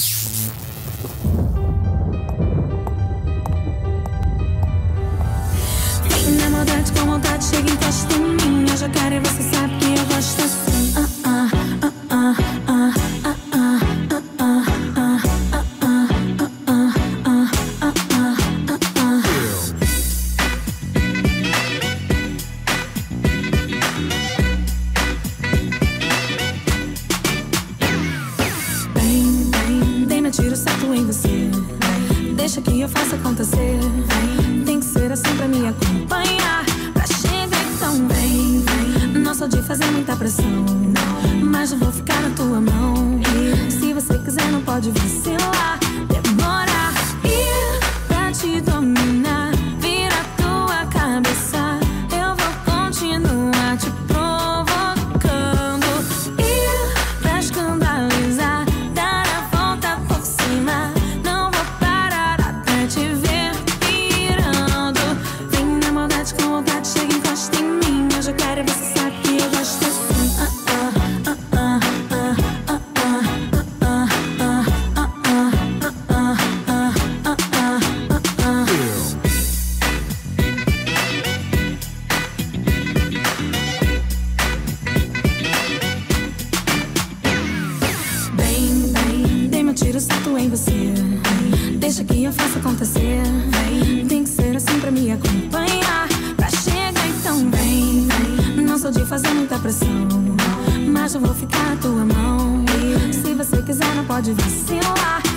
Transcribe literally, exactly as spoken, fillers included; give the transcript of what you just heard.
Vem na maldade com vontade, chega e encosta em mim. Eu já quero e você sabe que eu gosto assim. Ah, ah, ah, ah, ah, ah, ah, ah, ah, ah, ah, ah. Vem, vem, vem, me tiro certo em você. Deixa que eu faça acontecer. Tem que ser assim pra me acompanhar, pra chegar então vem, vem. Não sou de fazer muita pressão, mas eu vou ficar na tua mão. E se você quiser não pode vacilar. Demora ir pra te dominar, vira a tua cabeça. Eu vou continuar te provocando. Ir pra escandalizar, dar a volta por cima. Não vou parar até te ver pirando. Vem na maldade com vontade, chega e encosta em mim. Eu já quero e você sabe que eu gosto assim. Ah, ah, ah, ah, ah, ah, ah, ah, ah, ah, ah, ah, ah, ah. Bem, bem, dei meu tiro certo em você. Deixa que eu faça acontecer. Tem que ser assim pra me acompanhar, pra chegar então vem, vem. Não sou de fazer muita pressão, mas eu vou ficar na tua mão. E se você quiser não pode vacilar.